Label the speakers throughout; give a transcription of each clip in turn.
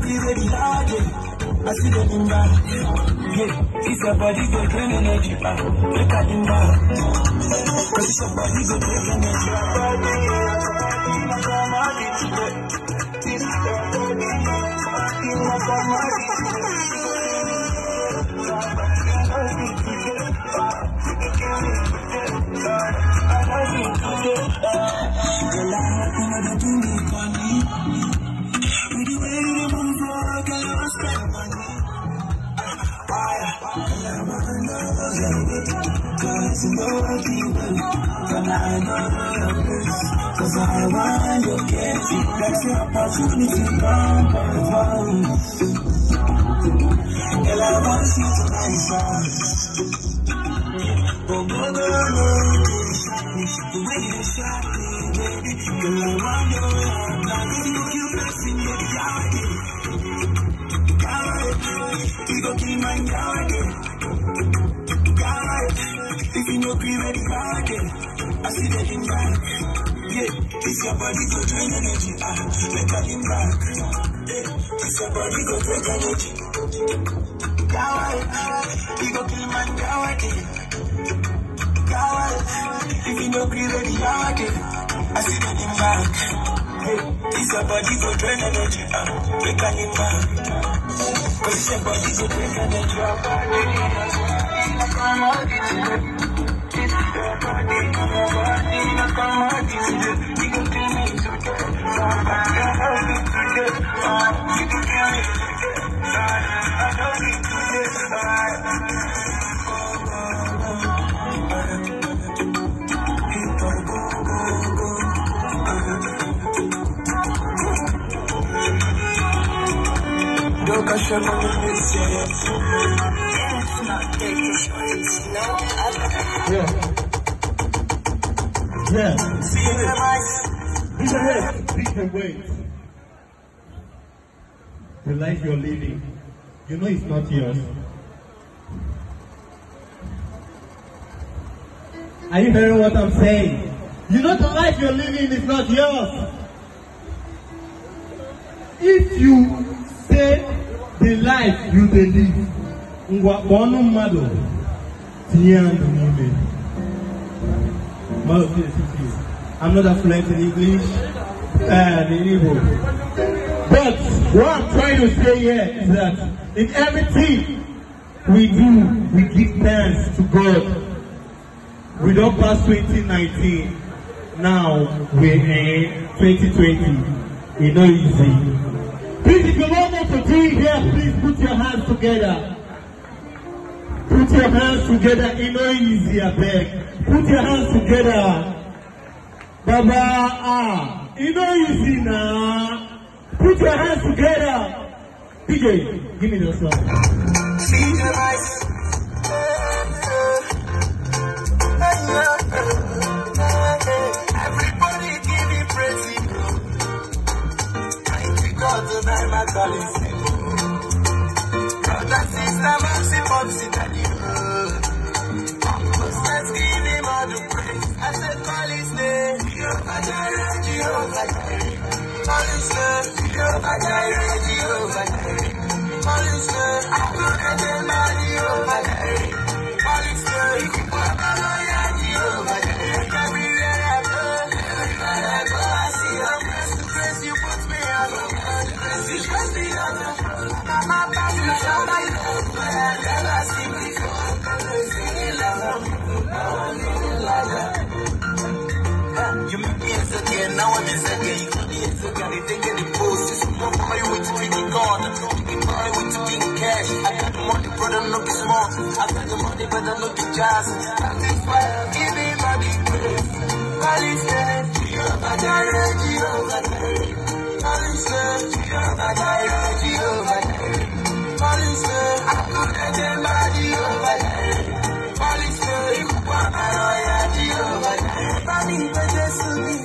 Speaker 1: be ready hard, I see the number. Yeah, it's your body go drain energy. Look at the number. Cause it's your body go drain energy. Cause I want your candy, that's your opportunity, come perform. Girl, I want you to manifest. Go, go, go, go, the way you shot me, baby. Girl, I want your love, like you blessing me, you go keep my yard, if you no be ready hard, I see that in back. Yeah, it's your body go drain energy. Make that in back. Yeah, it's your body go drain energy. You go kill my yard. If you no be ready hard, I see that in back. Yeah, it's your body go drain energy. Make that in back. Cause it's your body go drain energy.
Speaker 2: Yeah. We can wait. The life you're living, you know it's not yours. Are you hearing what I'm saying? You know the life you're living is not yours. If you say the life you live, I'm not fluent in English and in Igbo. But what I'm trying to say here is that in everything we do, we give thanks to God. We don't pass 2019. Now we're in 2020. It's not easy. Please, if you want me to do it here, please put your hands together. Put your hands together. It's not easy, I beg. Put your hands together. Baba, it's not easy now. Put your hands together. DJ, give me the song.
Speaker 1: Everybody give me praise. Thank you God to die my calling. Brother, sister, mercy, mercy, daddy. Let's give him all the praise. I said, call his name. Jehovah Jireh, Jehovah Jireh. Call his name. Jehovah Jireh, Jehovah Jireh. Call his name. I couldn't deny Jehovah Jireh. Call his name. Jehovah Jireh. Everywhere I go, everywhere I go, I see your grace. The grace you put me on. The grace you put me on. I'm a pastor, I'm a love. I never see before. You make me as again, now I'm as again. You put me as again, they think any post. It's more for you with pretty gone. You buy with the big cash. I got the money, brother, look small. I got the money, brother, look jazz. I'm this way, give me money, praise. Call his name, Jehovah Jireh, Jehovah Jireh. Call his name, Jehovah Jireh, Jehovah Jireh. Call his name, I couldn't deny Jehovah Jireh. Call his name, Jehovah Jireh. Bani Bajasuni,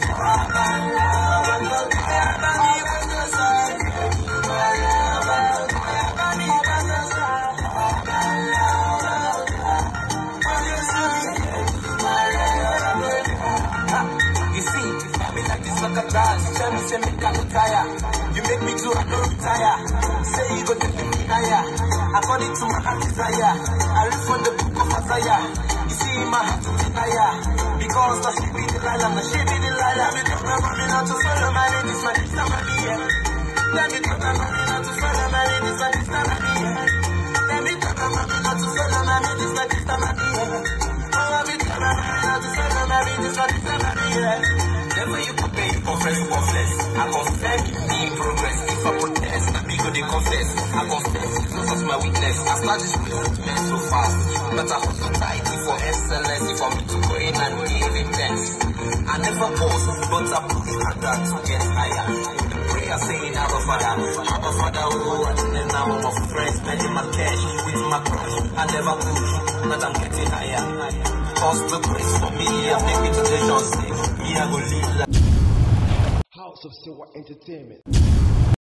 Speaker 1: a dance, tell me say me can't retire. You make me do, I don't retire. Say you go take me higher. According to my heart desire, I live for the book of Isaiah. You see my heart to desire. Because now she be the liar, now she be the liar. Me talk my mommy not to follow my lady, so this time I be here. Let me talk my mommy not to follow my lady, so this time I be here. Let me talk my mommy not to follow my lady, so this time I be here. Oh, me talk my mommy not to follow my lady, so this time I be here. Never you prepare, you confess, you confess. I confess, me in progress. If I protest, I be good, they confess. I confess, because of my weakness. I start this movement so fast. But I hold so tight for excellence. For me to go in and give it thanks. I never pause, but I push harder to get higher. The prayer saying, Abba Father, oh, and then now I'm off friends, spending my cash with my crush. I never push, but I'm getting higher. Cause the grace for me, I make it to the just say, me I go live like
Speaker 3: House of Sewa Entertainment.